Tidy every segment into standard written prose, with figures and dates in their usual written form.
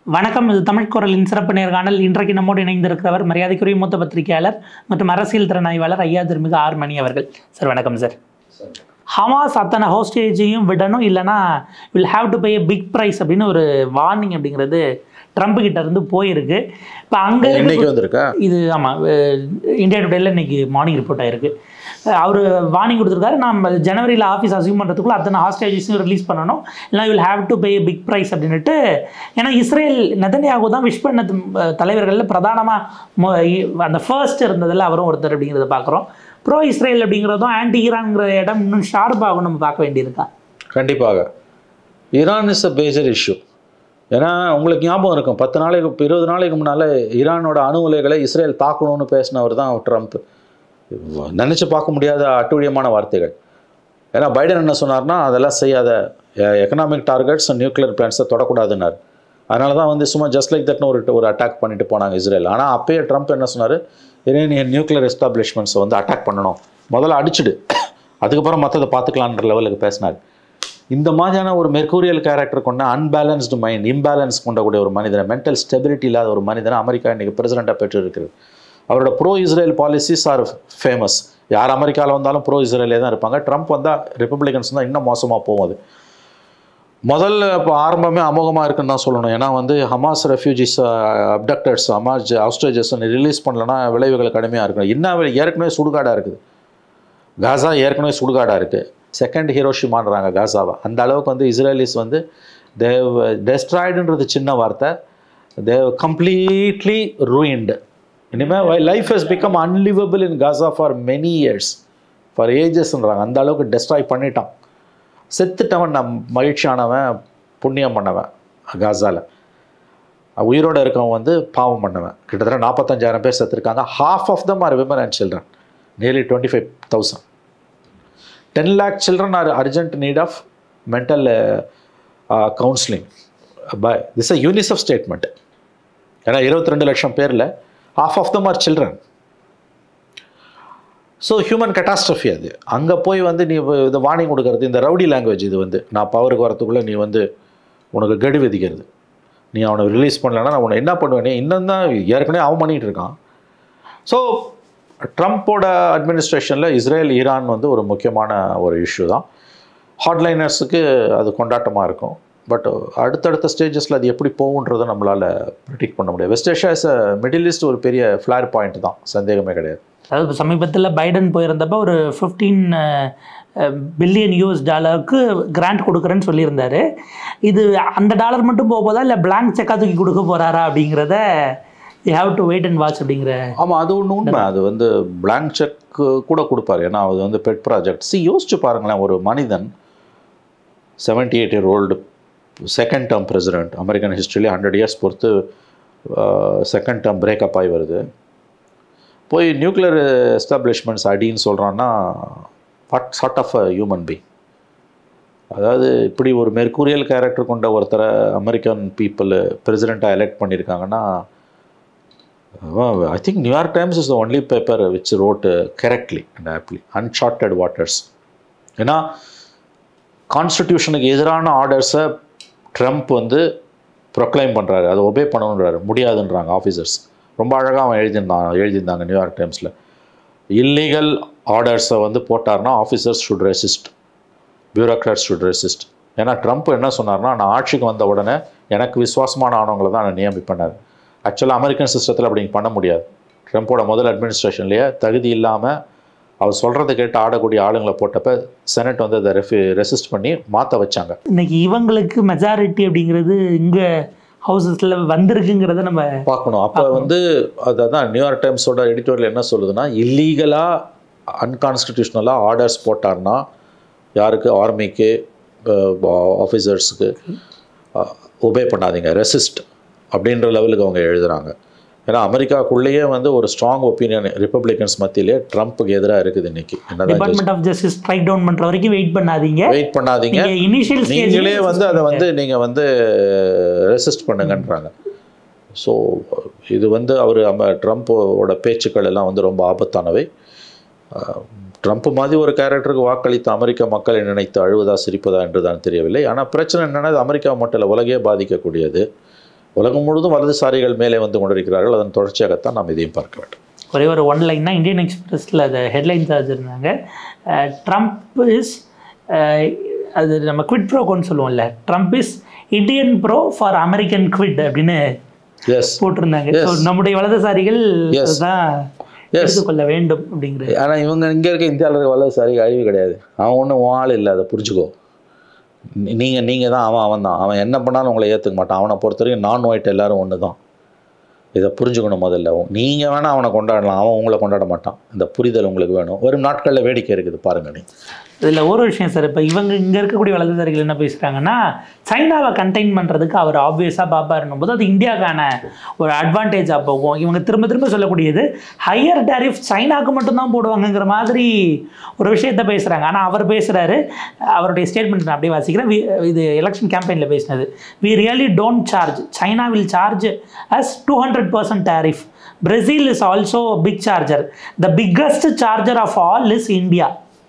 வணக்கம். இது தமிழ் குரலின் சிறப்பு நேர்காணல். இன்றைக்கு நம்மோடு இணைந்திருக்கிறவர் மரியாதைக்குரிய மூத்த பத்திரிகையாளர் மற்றும் அரசியல் திறன் ஆய்வாளர் ஐயா திருமிகு ஆர் மணி அவர்கள். சார் வணக்கம் சார். ஹமாஸ் அத்தனை ஹோஸ்டேஜையும் விடணும், இல்லைனா will have to pay a big price அப்படின்னு ஒரு வார்னிங் அப்படிங்கிறது ட்ரம்ப் கிட்ட இருந்து போயிருக்கு. இப்போ அங்கே வந்திருக்கா இது? ஆமாம், இந்தியா டுடேல இன்னைக்கு மார்னிங் ரிப்போர்ட் ஆயிருக்கு. அவர் வார்னிங் கொடுத்துருக்காரு, நம்ம ஜனவரியில் ஆஃபீஸ் அசியூம் பண்ணுறதுக்குள்ள அத்தனை ஹாஸ்டேஜஸும் ரிலீஸ் பண்ணணும், இல்லை will have to pay big price அப்படின்ட்டு. ஏன்னா இஸ்ரேல் நெதன்யாகு தான் விஷ் பண்ண தலைவர்களில் பிரதானமாக அந்த ஃபர்ஸ்ட் இருந்ததில் அவரும் ஒருத்தர் அப்படிங்கிறத பார்க்குறோம். ப்ரோ இஸ்ரேல் அப்படிங்கிறதும் ஆன்டி ஈரான்ங்கிற இடம் இன்னும் ஷார்ப்பாகவும் நம்ம பார்க்க வேண்டியிருக்கா? கண்டிப்பாக Iran is a major issue. ஏன்னா உங்களுக்கு ஞாபகம் இருக்கும், 20 நாளைக்கு முன்னால் ஈரானோட அணு உலைகளை இஸ்ரேல் தாக்கணும்னு பேசினவர் தான் ட்ரம்ப். நினச்சி பார்க்க முடியாத அட்டூழியமான வார்த்தைகள். ஏன்னா பைடன் என்ன சொன்னார்னா, அதெல்லாம் செய்யாத, எக்கனாமிக் டார்கெட்ஸ் நியூக்ளியர் பிளான்ஸை தொடக்கூடாதுன்னார். அதனால தான் வந்து சும்மா ஜஸ்ட் லைக் தட்னு ஒரு அட்டாக் பண்ணிட்டு போனாங்க இஸ்ரேல். ஆனால் அப்பயே ட்ரம்ப் என்ன சொன்னார், இரானியன் நியூக்ளியர் எஸ்டாப்ளிஷ்மெண்ட்ஸை வந்து அட்டாக் பண்ணணும், முதல்ல அடிச்சுடு, அதுக்கப்புறம் மற்றதை பார்த்துக்கலான்ற லெவலுக்கு பேசினார். இந்த மாதிரியான ஒரு மெர்கூரியல் கேரக்டர் கொண்ட அன்பேலன்ஸ்டு மைண்ட், இம்பேலன்ஸ் கொண்டக்கூடிய ஒரு மனிதனை, மென்டல் ஸ்டெபிலிட்டி இல்லாத ஒரு மனிதனை அமெரிக்கா இன்றைக்கி பிரசிடெண்ட்டாக பெற்றிருக்கிறது. அவரோட pro Israel policies are famous. யார் அமெரிக்காவில் வந்தாலும் ப்ரோ இஸ்ரேலே தான் இருப்பாங்க. ட்ரம்ப் வந்தால் ரிப்பப்ளிகன்ஸ் தான் இன்னும் மோசமாக போகும். அது முதல்ல இப்போ ஆரம்பமே அமோகமாக இருக்குன்னு தான் சொல்லணும். ஏன்னா வந்து Hamas refugees, abductors, Hamas hostages release பண்ணலன்னா விளைவுகள் கடுமையாக இருக்கும். இன்னும் ஏற்கனவே சுடுகாடாக இருக்குது, காசா ஏற்கனவே சுடுகாடாக இருக்குது. செகண்ட் ஹிரோஷிமான்றாங்க காசாவை. அந்த அளவுக்கு வந்து இஸ்ரேலிஸ் வந்து தேவ் டெஸ்ட்ராய்டுன்றது சின்ன வார்த்தை, தேவ் கம்ப்ளீட்லி ரூயின்டு. இனிமேல் life has become unlivable in Gaza for many years, for ஏஜஸ்ன்றாங்க. அந்த அளவுக்கு டெஸ்ட்ராய் பண்ணிட்டான். செத்துட்டவன் மகிழ்ச்சியானவன், புண்ணியம் பண்ணவன் காசாவில். உயிரோடு இருக்கவன் வந்து பாவம் பண்ணவன். கிட்டத்தட்ட 45,000 பேர் செத்துருக்காங்க. Half of them are women and children, nearly 25,000. 10 lakh children are urgent need of mental counseling. This is a UNICEF statement. ஏன்னா 22 லட்சம் பேரில் half of them are children. So human catastrophe அது. அங்கே போய் வந்து நீ இதை வார்னிங் கொடுக்கறது, இந்த ரவுடி லாங்குவேஜ், இது வந்து நான் பவருக்கு வரத்துக்குள்ளே நீ வந்து உனக்கு கெடு விதிக்கிறது, நீ அவனை ரிலீஸ் பண்ணலன்னா நான் உன்னை என்ன பண்ணுவேனே, இன்னும் தான் ஏற்கனவே அவன் பண்ணிகிட்டு இருக்கான். ஸோ ட்ரம்ப்போட அட்மினிஸ்ட்ரேஷனில் இஸ்ரேல் ஈரான் வந்து ஒரு முக்கியமான ஒரு இஷ்யூ தான். ஹார்ட்லைனர்ஸுக்கு அது கொண்டாட்டமாக இருக்கும். பட் அடுத்தடுத்த ஸ்டேஜஸில் அது எப்படி போகுன்றதை நம்மளால் ப்ரிடிக்ட் பண்ண முடியாது. West Asia is Middle East ஒரு பெரிய ஃப்ளேர் பாயிண்ட் தான், சந்தேகமே கிடையாது. அதாவது சமீபத்தில் பைடன் போயிருந்தப்போ ஒரு $15 பில்லியன் கிராண்ட் கொடுக்குறேன்னு சொல்லியிருந்தாரு. இது அந்த டாலர் மட்டும் போதா, இல்லை பிளாங்க் செக்காக தூக்கி கொடுக்க போகிறாரா அப்படிங்கிறத you have to wait and watch அப்படிங்கிற. ஆமாம், அது ஒன்று உண்மை. அது வந்து பிளாங்க் செக் கூட கொடுப்பார், ஏன்னா அது வந்து பெட் ப்ராஜெக்ட். யோசிச்சு பாருங்களேன், ஒரு மனிதன் 78 year old second term president, American ஹிஸ்ட்ரியிலே 100 years பொறுத்து செகண்ட் டேர்ம் பிரேக்கப் ஆகி வருது, போய் நியூக்ளியர் எஸ்டாப்ளிஷ்மெண்ட்ஸ் அடின்னு சொல்கிறான்னா what sort of a human being? அதாவது இப்படி ஒரு மெர்கூரியல் கேரக்டர் கொண்ட ஒருத்தரை அமெரிக்கன் பீப்புள் பிரசிடெண்ட்டாக எலெக்ட் பண்ணியிருக்காங்கன்னா, I think New York Times is the only paper which wrote correctly and aptly, uncharted waters. ஏன்னா கான்ஸ்டிடியூஷனுக்கு எதிரான ஆர்டர்ஸை ட்ரம்ப் வந்து ப்ரொக்ளைம் பண்ணுறாரு, அதை ஒபே பண்ணணுன்றாரு, முடியாதுன்றாங்க ஆஃபீஸர்ஸ். ரொம்ப அழகாக அவன் எழுதியிருந்தாங்க நியூயார்க் டைம்ஸில். இல்லீகல் ஆர்டர்ஸை வந்து போட்டார்னா officers should resist, bureaucrats should resist. ஏன்னா ட்ரம்ப் என்ன சொன்னார்னா, நான் ஆட்சிக்கு வந்த உடனே எனக்கு விசுவாசமான ஆனவங்களை தான் நான் நியமிப்பேனார். ஆக்சுவலாக அமெரிக்கன் சிஸ்டத்தில் அப்படி பண்ண முடியாது. ட்ரம்ப்போட முதல் அட்மினிஸ்ட்ரேஷன்லேயே தகுதி இல்லாமல் அவர் சொல்கிறத கேட்டு ஆடக்கூடிய ஆளுங்களை போட்டப்ப செனட் வந்து அதை ரெசிஸ்ட் பண்ணி மாற்ற வச்சாங்க. இன்னைக்கு இவங்களுக்கு மெஜாரிட்டி அப்படிங்கிறது இங்கே ஹவுசஸில் வந்திருக்குங்கிறத நம்ம பார்க்கணும். அப்போ வந்து அதான் நியூயார்க் டைம்ஸோட எடிட்டோரியல் என்ன சொல்லுதுன்னா, இல்லீகலாக அன்கான்ஸ்டிடியூஷனலாக ஆர்டர்ஸ் போட்டார்னா யாருக்கு, ஆர்மிக்கு, ஆஃபீஸர்ஸுக்கு ஒபே பண்ணாதீங்க, ரெசிஸ்ட் அப்படின்ற லெவலுக்கு அவங்க எழுதுகிறாங்க. ஏன்னா அமெரிக்காக்குள்ளேயே வந்து ஒரு ஸ்ட்ராங் ஒப்பீனியன் ரிப்பப்ளிகன்ஸ் மத்தியிலே ட்ரம்ப்புக்கு எதிராக இருக்குது. இன்னைக்கு Department of Justice strike down பண்ணுற வரைக்கும் வெயிட் பண்ணாதீங்க, நீங்களே வந்து அதை வந்து நீங்கள் வந்து ரெசிஸ்ட் பண்ணுங்கன்றாங்க. ஸோ இது வந்து ட்ரம்ப்போட பேச்சுக்கள் எல்லாம் வந்து ரொம்ப ஆபத்தானவை. ட்ரம்ப் மாதிரி ஒரு கேரக்டருக்கு வாக்களித்த அமெரிக்க மக்களை நினைத்து அழுவதா சிரிப்பதா என்று தான் தெரியவில்லை. ஆனால் பிரச்சனை என்னென்னா, அது அமெரிக்கா மட்டும் இல்லை, உலகே பாதிக்கக்கூடியது. உலகம் முழுவதும் வலதுசாரிகள் மேலே வந்து கொண்டிருக்கிறார்கள். அதன் தொடர்ச்சியாகத்தான் நாம் இதையும் பார்க்க வேண்டும். ஒரே ஒரு ஒன் லைன் தான் இந்தியன் எக்ஸ்பிரஸில் அதை ஹெட்லைன்ஸ் வச்சுருந்தாங்க. ட்ரம்ப் இஸ் அது நம்ம குவிட் ப்ரோக்கோன்னு சொல்லுவோம்ல, Trump is Indian pro for American quid அப்படின்னு போட்டிருந்தாங்க. ஸோ நம்முடைய வலதுசாரிகள் தான் எடுத்துக்கொள்ள வேண்டும் அப்படிங்கிறது. ஆனால் இவங்க இங்கே இருக்க இந்தியாவில் இருக்க வலதுசாரி அறிவு கிடையாது. அவன் ஒன்றும் ஆள் இல்லை, அதை புரிஞ்சுக்கோ. நீங்கள் தான் அவன் தான். அவன் என்ன பண்ணாலும் உங்களை ஏற்றுக்க மாட்டான். அவனை பொறுத்த வரைக்கும் நான் ஒயிட் எல்லோரும் ஒன்று தான். இதை புரிஞ்சுக்கணும். முதல்ல நீங்கள் வேணால் அவனை கொண்டாடலாம், அவன் உங்களை கொண்டாட மாட்டான். இந்த புரிதல் உங்களுக்கு வேணும். வரும் நாட்களில் வேடிக்கை இருக்குது பாருங்க. நீ இதில் ஒரு விஷயம் சார், இப்போ இவங்க இங்கே இருக்கக்கூடிய வலதுசாரிகள் என்ன பேசுகிறாங்கன்னா, சைனாவை கண்டெயின் பண்ணுறதுக்கு அவர் ஆப்வியஸாக பாப்பாருன்னும் போது அது இந்தியாவுக்கான ஒரு அட்வான்டேஜாக போகும். இவங்க திரும்ப திரும்ப சொல்லக்கூடியது ஹையர் டேரிஃப் சைனாவுக்கு மட்டும்தான் போடுவாங்கங்கிற மாதிரி ஒரு விஷயத்த பேசுகிறாங்க. ஆனால் அவர் பேசுகிறாரு, அவருடைய ஸ்டேட்மெண்ட் நான் அப்படியே வாசிக்கிறேன். இது எலெக்ஷன் கேம்பெயினில் பேசினது. We really don't charge, China will charge us 200% tariff. Brazil is also a big charger. The biggest charger of all is India.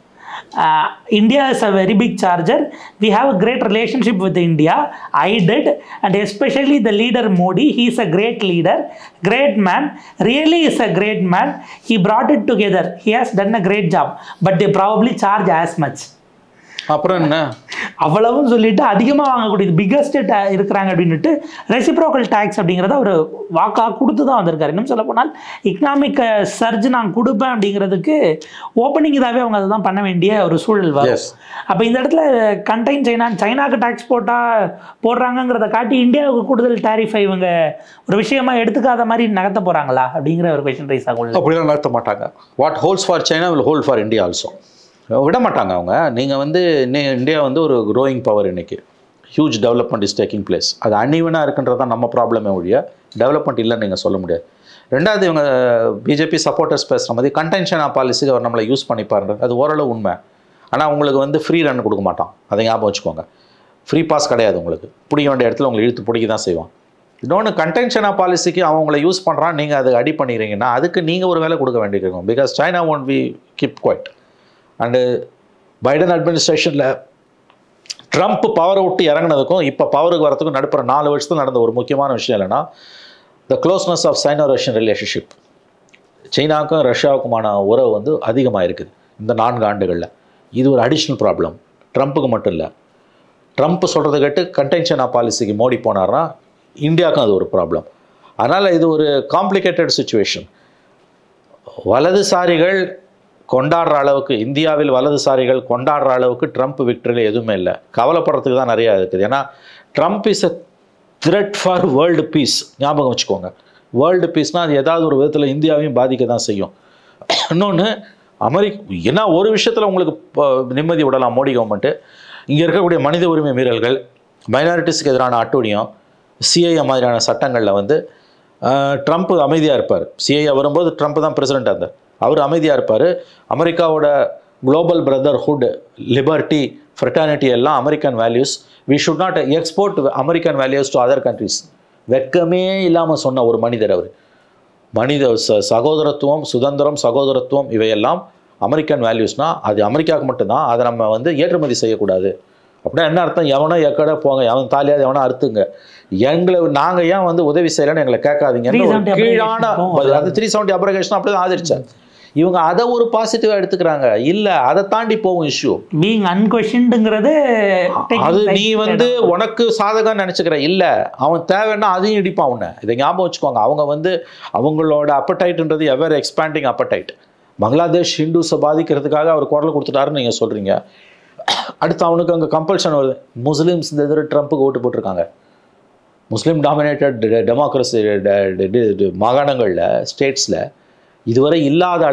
India is a very big charger. We have a great relationship with India. I did, and especially the leader Modi. He is a great leader, great man. Really is a great man. He brought it together. He has done a great job. But they probably charge as much. அப்புறம் என்ன அவ்வளவும் சொல்லிட்டு அதிகமாக வாங்கக்கூடியது biggest இருக்கிறாங்க அப்படின்ட்டு reciprocal tax அப்படிங்கிறத அவர் வாக்காக கொடுத்து தான் வந்திருக்காரு. இன்னும் சொல்ல போனால் எக்கனாமிக் சர்ஜ் நான் கொடுப்பேன் அப்படிங்கிறதுக்கு ஓப்பனிங் இதாகவே அவங்க அதை தான் பண்ண வேண்டிய ஒரு சூழல் வரும். அப்போ இந்த இடத்துல கண்டெயின் சைனாவுக்கு டேக்ஸ் போடுறாங்கிறத காட்டி இந்தியாவுக்கு கூடுதல் டேரிஃபை இவங்க ஒரு விஷயமா எடுத்துக்காத மாதிரி நகர்த்த போகிறாங்களா அப்படிங்கிற ஒரு கொஸ்டின் ரைஸ் ஆகும். அப்படிலாம் நகர்த்த மாட்டாங்க. What holds for China will hold for India also. விட மாட்டாங்க அவங்க. நீங்கள் வந்து இந்தியா வந்து ஒரு க்ரோயிங் பவர். இன்றைக்கி huge development is taking place. அது அன்இவனாக இருக்குன்றது தான் நம்ம ப்ராப்ளமே ஒழிய டெவலப்மெண்ட் இல்லைன்னு நீங்கள் சொல்ல முடியாது. ரெண்டாவது, இவங்க பிஜேபி சப்போர்ட்டர்ஸ் பேசுகிற மாதிரி கண்டென்ஷன் பாலிசிக்கு அவர் நம்மளை யூஸ் பண்ணிப்பாருன்றது அது ஓரளவு உண்மை. ஆனால் உங்களுக்கு வந்து ஃப்ரீ ரன் கொடுக்க மாட்டான். அதை ஞாபகம் வச்சுக்கோங்க. ஃப்ரீ பாஸ் கிடையாது. உங்களுக்கு பிடிக்க வேண்டிய இடத்துல உங்களை இழுத்து பிடிக்க தான் செய்வான். இன்னொன்று, கண்டென்ஷன் பாலிசிக்கு அவன் உங்களை யூஸ் பண்ணுறான், நீங்கள் அதை அடி பண்ணிக்கிறீங்கன்னா அதுக்கு நீங்கள் ஒரு வேலை கொடுக்க வேண்டியிருக்கும். Because China won't be keep quiet. And Biden அட்மினிஸ்ட்ரேஷனில் ட்ரம்ப் பவரை விட்டு இறங்கினதுக்கும் இப்போ பவருக்கு வரதுக்கும் நடுப்புற 4 வருஷத்தில் நடந்த ஒரு முக்கியமான விஷயம் இல்லைன்னா the closeness of Sino Russian relationship. சைனாவுக்கும் ரஷ்யாவுக்குமான உறவு வந்து அதிகமாக இருக்குது இந்த 4 ஆண்டுகளில். இது ஒரு அடிஷ்னல் ப்ராப்ளம். ட்ரம்ப்புக்கு மட்டும் இல்லை. ட்ரம்ப் சொல்கிறத கேட்டு கண்டென்ஷன் பாலிசிக்கு மோடி போனார்னா இந்தியாவுக்கும் அது ஒரு ப்ராப்ளம். அதனால் இது ஒரு காம்ப்ளிகேட்டட் சுச்சுவேஷன். வலதுசாரிகள் கொண்டாடுற அளவுக்கு, இந்தியாவில் வலதுசாரிகள் கொண்டாடுற அளவுக்கு ட்ரம்ப் விக்டரியில் எதுவுமே இல்லை. கவலைப்படுறதுக்கு தான் நிறையா இருக்குது. ஏன்னா Trump is a threat for world peace. ஞாபகம் வச்சுக்கோங்க. வேர்ல்டு பீஸ்னால் அது ஏதாவது ஒரு விதத்தில் இந்தியாவையும் பாதிக்க தான் செய்யும். இன்னொன்று, ஏன்னா ஒரு விஷயத்தில் உங்களுக்கு நிம்மதி விடலாம் மோடி கவர்மெண்ட்டு, இங்கே இருக்கக்கூடிய மனித உரிமை மீறல்கள், மைனாரிட்டிஸுக்கு எதிரான அட்டூழியம், சிஐஏ மாதிரியான சட்டங்களில் வந்து ட்ரம்ப் அமைதியாக இருப்பார். சிஐஏ வரும்போது ட்ரம்ப் தான் பிரசிடெண்ட்டாக இருந்தார். அவர் அமைதியாக இருப்பார். அமெரிக்காவோட குளோபல் பிரதர்ஹுட், லிபர்ட்டி, ஃப்ரெட்டர்னிட்டி எல்லாம் American values. We should not export American values to other countries. வெட்கமே இல்லாமல் சொன்ன ஒரு மனிதர் அவர். மனித சகோதரத்துவம், சுதந்திரம், சகோதரத்துவம் இவையெல்லாம் அமெரிக்கன் வேல்யூஸ்னால் அது அமெரிக்காவுக்கு மட்டும்தான். அதை நம்ம வந்து ஏற்றுமதி செய்யக்கூடாது. அப்படின்னா என்ன அர்த்தம்? எவனோ எக்கட போங்க, எவன் தாலியாவது எவனோ அறுத்துங்க, நாங்கள் ஏன் வந்து உதவி செய்யலைன்னு எங்களை கேட்காதீங்க. கீழான அது 370 அப்ரகேஷன் அப்படி தான் ஆதரிச்சார். இவங்க அதை ஒரு பாசிட்டிவாக எடுத்துக்கிறாங்க. இல்லை, அதை தாண்டி போகும் இஷ்யூ. பீயிங் அன்கொஷன்ங்கிறது அது நீ வந்து உனக்கு சாதகம் நினச்சிக்கிற. இல்லை, அவன் தேவைன்னா அதையும் இடிப்பான் உன்னை. இதை ஞாபகம் வச்சுக்கோங்க. அவங்க வந்து அவங்களோட அப்படைட்ன்றது எவர் எக்ஸ்பேண்டிங் அப்படைட். பங்களாதேஷ் ஹிந்துஸை பாதிக்கிறதுக்காக அவர் குரல் கொடுத்துட்டாருன்னு நீங்கள் சொல்கிறீங்க. அடுத்து அவனுக்கு அங்கே கம்பல்ஷன் வருது. முஸ்லீம்ஸ் இந்த எதிர ட்ரம்ப்புக்கு ஓட்டு போட்டிருக்காங்க. முஸ்லீம் டாமினேட்டட் டெமோக்ரஸி மாகாணங்களில், ஸ்டேட்ஸில் இதுவரை இல்லாத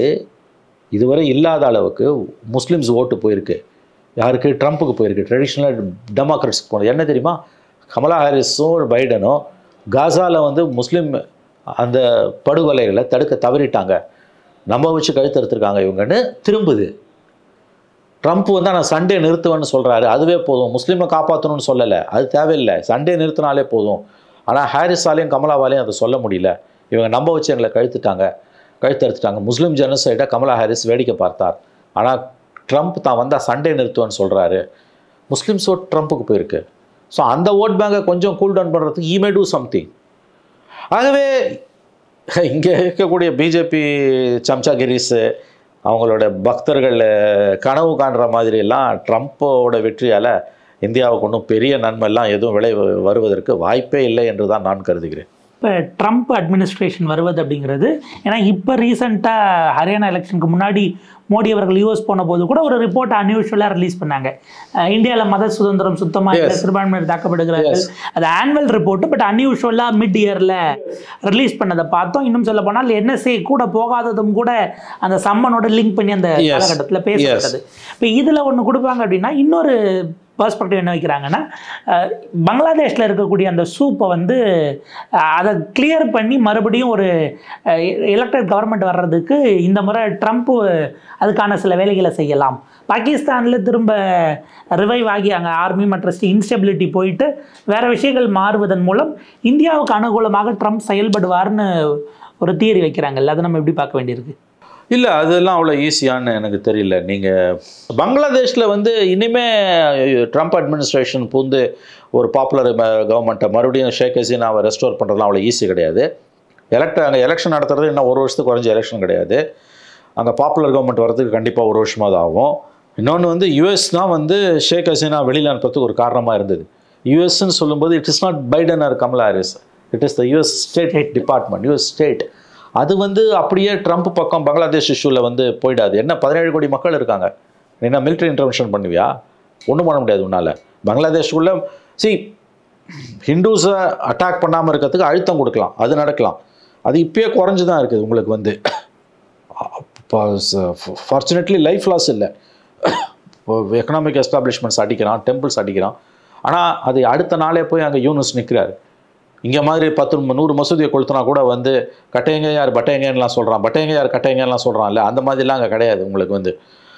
அளவுக்கு முஸ்லீம்ஸ் ஓட்டு போயிருக்கு. யாருக்கு? ட்ரம்ப்புக்கு போயிருக்கு. ட்ரெடிஷ்னல் டெமோக்ரட்ஸ்க்கு போனது என்ன தெரியுமா? கமலா ஹாரிஸும் பைடனும் காசாவில் வந்து முஸ்லீம் அந்த படுகொலைகளை தடுக்க தவறிட்டாங்க. நம்ம வச்சு கழுத்து எடுத்துருக்காங்க இவங்கன்னு திரும்புது. ட்ரம்ப் வந்து நான் சண்டே நிறுத்துவேன்னு சொல்கிறாரு. அதுவே போதும். முஸ்லீமை காப்பாற்றணும்னு சொல்லலை, அது தேவையில்லை. சண்டே நிறுத்தினாலே போதும். ஆனால் ஹாரிஸாலையும் கமலாவாலையும் அதை சொல்ல முடியல. இவங்க நம்ப வச்சு எங்களை கழுத்தறுத்துட்டாங்க. முஸ்லீம் ஜெனோசைடை கமலா ஹாரிஸ் வேடிக்கை பார்த்தார். ஆனால் ட்ரம்ப் தான் வந்தால் சண்டே நிறுத்துவேன்னு சொல்கிறாரு. முஸ்லீம்ஸ் ஓட் ட்ரம்ப்புக்கு போயிருக்கு. ஸோ அந்த ஓட் பேங்கை கொஞ்சம் கூல் டவுன் பண்ணுறதுக்கு ஈ மே டூ சம்திங். ஆகவே இங்கே இருக்கக்கூடிய பிஜேபி சம்சாகிரிஸு அவங்களோட பக்தர்கள் கனவு காண்ற மாதிரிலாம் ட்ரம்ப்போட வெற்றியால் இந்தியாவுக்கு ஒன்றும் பெரிய நன்மைலாம் எதுவும் வருவதற்கு வாய்ப்பே இல்லை என்று தான் நான் கருதுகிறேன். இப்போ ட்ரம்ப் அட்மினிஸ்ட்ரேஷன் வருவது அப்படிங்கிறது, ஏன்னா இப்போ ரீசெண்டாக ஹரியானா எலெக்ஷனுக்கு முன்னாடி மோடி அவர்கள் யூஎஸ் போன போது கூட ஒரு ரிப்போர்ட் அன்யூஷுவலாக ரிலீஸ் பண்ணாங்க. இந்தியாவில் மத சுதந்திரம் சுத்தமாக இல்லை, சிறுபான்மையினர் தாக்கப்படுகிறார்கள், அது ஆனுவல் ரிப்போர்ட்டு. பட் அன்யூஷுவலாக மிட் இயரில் ரிலீஸ் பண்ணதை பார்த்தோம். இன்னும் சொல்ல போனால் என்எஸ்ஏ கூட போகாததும் கூட அந்த சம்மனோட லிங்க் பண்ணி அந்த காலகட்டத்தில் பேசப்பட்டது. இப்போ இதில் ஒன்று கொடுப்பாங்க அப்படின்னா, இன்னொரு பர்ஸ்பெக்டிவ் என்ன வைக்கிறாங்கன்னா, பங்களாதேஷில் இருக்கக்கூடிய அந்த சூப்பை வந்து அதை கிளியர் பண்ணி மறுபடியும் ஒரு எலெக்டட் கவர்மெண்ட் வர்றதுக்கு இந்த முறை ட்ரம்ப் அதுக்கான சில வேலைகளை செய்யலாம். பாகிஸ்தானில் திரும்ப ரிவைவ் ஆகி அங்கே ஆர்மி மற்றும் இன்ஸ்டெபிலிட்டி போயிட்டு வேறு விஷயங்கள் மாறுவதன் மூலம் இந்தியாவுக்கு அனுகூலமாக ட்ரம்ப் செயல்படுவார்னு ஒரு தியரி வைக்கிறாங்கல்ல, அதை நம்ம எப்படி பார்க்க வேண்டியிருக்கு? இல்லை, அதெல்லாம் அவ்வளோ ஈஸியான்னு எனக்கு தெரியல. நீங்கள் பங்களாதேஷில் வந்து இனிமேல் ட்ரம்ப் அட்மினிஸ்ட்ரேஷன் பூந்து ஒரு பாப்புலர் கவர்மெண்ட்டை மறுபடியும் ஷேக் ஹசீனாவை ரெஸ்டோர் பண்ணுறதுலாம் அவ்வளோ ஈஸி கிடையாது. அங்கே எலெக்ஷன் நடத்துறது இன்னும் ஒரு வருஷத்துக்கு குறைஞ்ச எலெக்ஷன் கிடையாது. அங்கே பாப்புலர் கவர்மெண்ட் வரதுக்கு கண்டிப்பாக ஒரு வருஷமாக தான் ஆகும். இன்னொன்று வந்து யூஎஸ் தான் வந்து ஷேக் ஹசீனா வெளியில் அனுப்புறதுக்கு ஒரு காரணமாக இருந்தது. யூஎஸ்ன்னு சொல்லும்போது it is not Biden or Kamala Harris, it is the US State Department, US State. அது வந்து அப்படியே ட்ரம்ப் பக்கம் பங்களாதேஷ் இஷ்யூவில் வந்து போயிடாது. என்ன 17 கோடி மக்கள் இருக்காங்க, என்ன மிலிட்ரி இன்டர்வென்ஷன் பண்ணுவியா? ஒன்றும் பண்ண முடியாது உன்னால். பங்களாதேஷுக்குள்ளே ஹிந்துஸை அட்டாக் பண்ணாமல் இருக்கிறதுக்கு அழுத்தம் கொடுக்கலாம், அது நடக்கலாம். அது இப்போயே குறைஞ்சி தான் இருக்குது. உங்களுக்கு வந்து ஃபார்ச்சுனேட்லி லைஃப் லாஸ் இல்லை. எக்கனாமிக் எஸ்டாப்ளிஷ்மெண்ட்ஸ் அடிக்கிறான், டெம்பிள்ஸ் அடிக்கிறான். ஆனால் அது அடுத்த நாளே போய் அங்கே யூனுஸ் நிற்கிறாரு. இங்கே மாதிரி 10-100 மசூதியை கொளுத்துனா கூட வந்து கட்டையங்க யார் பட்டையங்கலாம் சொல்கிறான், பட்டையங்க யார் கட்டையங்கலாம் சொல்கிறான்ல, அந்த மாதிரிலாம் அங்கே கிடையாது. உங்களுக்கு வந்து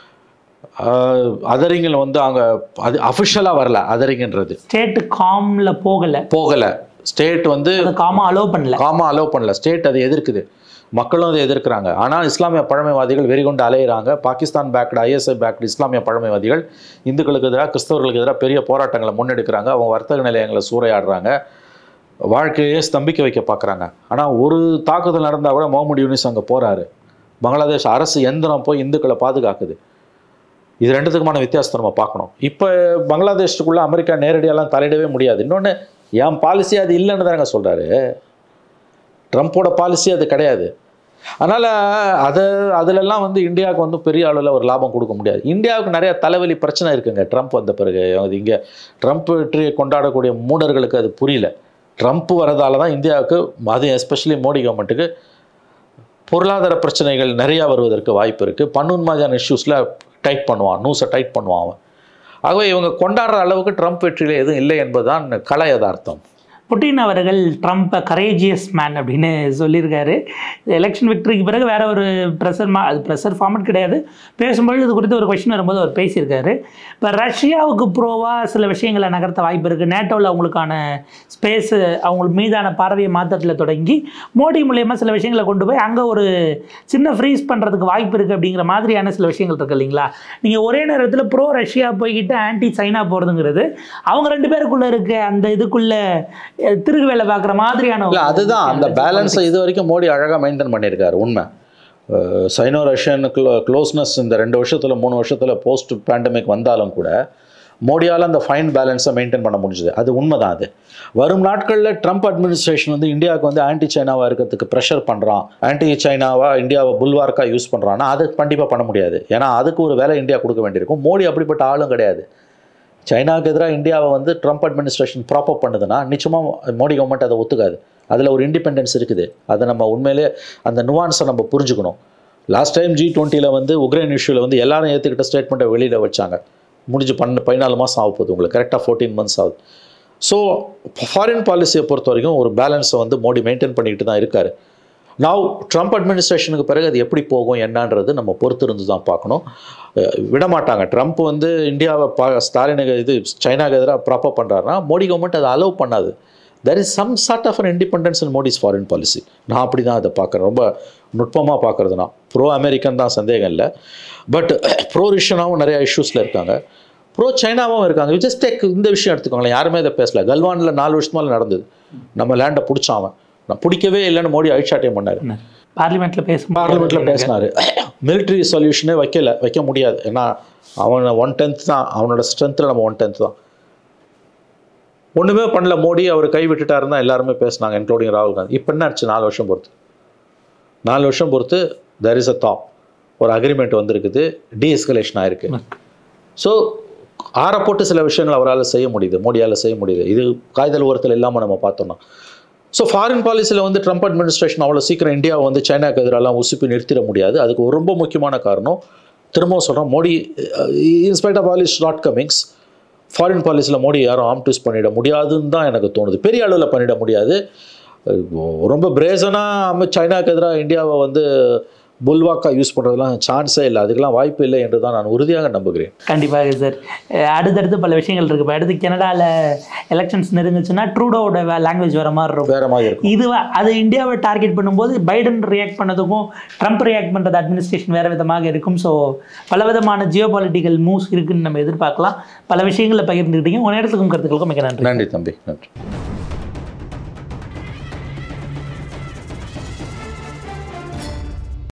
அதரிங்கில் வந்து அங்கே அது அஃபிஷியலாக வரல. அதரிங்கன்றது ஸ்டேட் காமில் போகலை. ஸ்டேட் வந்து காமா அலோவ் பண்ணல. ஸ்டேட் அதை எதிர்க்குது, மக்களும் அதை எதிர்க்கிறாங்க. ஆனால் இஸ்லாமிய பழமைவாதிகள் வெறிகொண்டு அலையிறாங்க. பாகிஸ்தான் பேக்டு, ஐஎஸ்ஐ பேக்டு இஸ்லாமிய பழமைவாதிகள் இந்துக்களுக்கு எதிராக, கிறிஸ்தவர்களுக்கு எதிராக பெரிய போராட்டங்களை முன்னெடுக்கிறாங்க. அவங்க வர்த்தக நிலையங்களை சூறையாடுறாங்க, வாழ்க்கையே ஸ்தம்பிக்க வைக்க பார்க்குறாங்க. ஆனால் ஒரு தாக்குதல் நடந்தால் கூட முகமது யூனிஸ் அங்கே போகிறாரு. பங்களாதேஷ் அரசு எந்திரம் போய் இந்துக்களை பாதுகாக்குது. இது ரெண்டுத்துக்குமான வித்தியாசத்தை நம்ம பார்க்கணும். இப்போ பங்களாதேஷுக்குள்ளே அமெரிக்கா நேரடியாலாம் தலையிடவே முடியாது. இன்னொன்று, என் பாலிசி அது இல்லைன்னு தானங்க சொல்கிறாரு. ட்ரம்ப்போட பாலிசி அது கிடையாது. அதனால் அதிலெல்லாம் வந்து இந்தியாவுக்கு வந்து பெரிய அளவில் ஒரு லாபம் கொடுக்க முடியாது. இந்தியாவுக்கு நிறையா தலைவலி பிரச்சனை இருக்குங்க ட்ரம்ப் வந்த பிறகு. அது இங்கே ட்ரம்ப் வெற்றியை கொண்டாடக்கூடிய மூடர்களுக்கு அது புரியல. ட்ரம்ப் வரதால தான் இந்தியாவுக்கு, அது எஸ்பெஷலி மோடி கவர்மெண்ட்டுக்கு பொருளாதார பிரச்சனைகள் நிறையா வருவதற்கு வாய்ப்பு இருக்குது. பன்னுன்மாதிரியான இஷ்யூஸில் டைட் பண்ணுவான், நியூஸை டைட் பண்ணுவான் அவன். ஆகவே இவங்க கொண்டாடுற அளவுக்கு ட்ரம்ப் வெற்றியில் எதுவும் இல்லை என்பதுதான் கள யதார்த்தம். புட்டின் அவர்கள் ட்ரம்ப்பை கரேஜியஸ் மேன் அப்படின்னு சொல்லியிருக்காரு. எலெக்ஷன் விக்டரிக்கு பிறகு வேற ஒரு அது ப்ரெஷர் ஃபார்மட் கிடையாது. பேசும்போது இது குறித்து ஒரு கொஸ்டின் வரும்போது அவர் பேசியிருக்காரு. இப்போ ரஷ்யாவுக்கு ப்ரோவாக சில விஷயங்களை நகர்த்த வாய்ப்பு இருக்குது. நேட்டோவில் அவங்களுக்கான ஸ்பேஸு, அவங்களுக்கு மீதான பார்வையை மாற்றத்தில் தொடங்கி மோடி மூலயமா சில விஷயங்களை கொண்டு போய் அங்கே ஒரு சின்ன ஃப்ரீஸ் பண்ணுறதுக்கு வாய்ப்பு இருக்குது அப்படிங்கிற மாதிரியான சில விஷயங்கள் இருக்குது இல்லைங்களா? நீங்கள் ஒரே நேரத்தில் ப்ரோ ரஷ்யா போய்கிட்டு ஆன்டி சைனா போகிறதுங்கிறது அவங்க 2 பேருக்குள்ளே இருக்க அந்த இதுக்குள்ளே திருகு வேலை பார்க்குற மாதிரியான. அதுதான் அந்த பேலன்ஸை இது வரைக்கும் மோடி அழகாக மெயின்டைன் பண்ணியிருக்காரு. உண்மை, சைனோ ரஷ்யன் க்ளோஸ்னஸ் இந்த 2 வருஷத்தில் 3 வருஷத்தில் போஸ்ட் பேண்டமிக் வந்தாலும் கூட மோடியால் அந்த ஃபைன் பேலன்ஸை மெயின்டைன் பண்ண முடிஞ்சுது. அது உண்மை தான். அது வரும் நாட்களில் ட்ரம்ப் அட்மினிஸ்ட்ரேஷன் வந்து இந்தியாவுக்கு வந்து ஆன்டி சைனாவாக இருக்கிறதுக்கு ப்ரெஷர் பண்ணுறான், ஆன்டி சைனாவாக இந்தியாவை புல்வார்க்காக யூஸ் பண்ணுறான்னா அது கண்டிப்பாக பண்ண முடியாது. ஏன்னா அதுக்கு ஒரு வேலை இந்தியா கொடுக்க வேண்டியிருக்கும். மோடி அப்படிப்பட்ட ஆளும் கிடையாது. சைனாவுக்கு எதிராக இந்தியாவை வந்து ட்ரம்ப் அட்மினிஸ்ட்ரேஷன் ப்ராப்பப் பண்ணுதுன்னா நிச்சயமாக மோடி கவர்மெண்ட் அதை ஒத்துக்காது. அதில் ஒரு இண்டிபெண்டன்ஸ் இருக்குது. அதை நம்ம உண்மையிலே அந்த நுவான்ஸை நம்ம புரிஞ்சுக்கணும். லாஸ்ட் டைம் G20 வந்து உக்ரைன் இஷ்யூவில் வந்து எல்லாரும் ஏற்றுக்கிட்ட ஸ்டேட்மெண்ட்டை வெளியில் வச்சாங்க. முடிஞ்சு 14 மாதம் ஆக போகுது, உங்களுக்கு கரெக்டாக 14 months ஆகுது. ஸோ ஃபாரின் பாலிசியை பொறுத்த வரைக்கும் ஒரு பேலன்ஸை வந்து மோடி மெயின்டைன் பண்ணிக்கிட்டு தான் இருக்கார். நவ் ட்ரம்ப் அட்மினிஸ்ட்ரேஷனுக்கு பிறகு அது எப்படி போகும் என்னன்றது நம்ம பொறுத்து இருந்து தான் பார்க்கணும். விடமாட்டாங்க. ட்ரம்ப் வந்து இந்தியாவை ஸ்டாலினுக்கு சைனாவுக்கு எதிராக ப்ராப்பர் பண்ணுறாருன்னா மோடி கவர்மெண்ட் அதை அலோவ் பண்ணாது. There is some sort of an independence in Modi's foreign policy. நான் அப்படி தான் அதை பார்க்குறேன். ரொம்ப நுட்பமாக பார்க்குறதுனா ப்ரோ அமெரிக்கன் தான், சந்தேகம் இல்லை. பட் ப்ரோ ரஷ்யனாவும் நிறையா இஷ்யூஸில் இருக்காங்க. ப்ரோ சைனாவும் இருக்காங்க. ஜஸ்ட் டேக் இந்த விஷயம் எடுத்துக்கோங்களேன், யாருமே இதை பேசல. கல்வானில் 4 வருஷத்துக்கு மேலே நடந்தது. நம்ம லேண்டை பிடிச்சாவன், நான் பிடிக்கவே இல்லைன்னு மோடி அழிச்சாட்டியம் பண்ணார். பார்லிமெண்ட்டில் பேசினார். மிலிட்ரி சொல்யூஷனே வைக்க முடியாது. ஏன்னா அவன் 1/10 தான், அவனோட ஸ்ட்ரென்த்தில் நம்ம 1/10 தான். ஒன்றுமே பண்ணல மோடி, அவர் கை விட்டுட்டாருன்னு தான் எல்லாருமே பேசினாங்க, இன்க்ளூடிங் ராகுல் காந்தி. இப்போ என்ன ஆச்சு? 4 வருஷம் பொறுத்து there is a thaw, ஒரு அக்ரிமெண்ட் வந்திருக்குது, டீஎஸ்கலேஷன் ஆயிருக்கு. ஸோ போட்டு சில விஷயங்கள் அவரால் செய்ய முடியுது, மோடியால் செய்ய முடியுது. இது காய்தல் ஓரத்தில் இல்லாமல் நம்ம பார்த்தோம்னா. ஸோ ஃபாரின் பாலிசியில் வந்து ட்ரம்ப் அட்மினிஸ்ட்ரேஷன் அவ்வளோ சீக்கிரம் இந்தியாவை வந்து சைனாக்கு எதிரெல்லாம் உசுப்பி நிறுத்திட முடியாது. அதுக்கு ஒரு ரொம்ப முக்கியமான காரணம், திரும்பவும் சொல்கிறோம், Modi in spite of all is shortcomings, foreign பாலிசியில் மோடி யாரும் ஆம் ட்விஸ்ட் பண்ணிட முடியாதுன்னு தான் எனக்கு தோணுது. பெரிய அளவில் பண்ணிட முடியாது. ரொம்ப பிரேசனாக சைனாக்கு எதிராக இந்தியாவை வந்து புல்வாக்கா யூஸ் பண்ணுறதுலாம் சான்ஸே இல்லை, அதுக்கெல்லாம் வாய்ப்பு இல்லை என்று தான் நான் உறுதியாக நம்புகிறேன். கண்டிப்பாக சார். அடுத்தடுத்து பல விஷயங்கள் இருக்குது. இப்போ அடுத்து கனடாவில் எலெக்ஷன்ஸ் நெருங்குச்சுன்னா ட்ரூடோட லாங்குவேஜ் வேறு மாதிரி இருக்கும். இது அது இந்தியாவை டார்கெட் பண்ணும்போது பைடன் ரியாக்ட் பண்ணதுக்கும் ட்ரம்ப் ரியாக்ட் பண்ணுறது அட்மினிஸ்ட்ரேஷன் வேறு விதமாக இருக்கும். ஸோ பல விதமான ஜியோ பொலிட்டிக்கல் மூவ்ஸ் இருக்குன்னு நம்ம எதிர்பார்க்கலாம். பல விஷயங்களை பகிர்ந்துக்கிட்டீங்க. உங்கள் நேரத்துக்கும் கருத்துக்களுக்கும் மிக நன்றி. நன்றி தம்பி, நன்றி.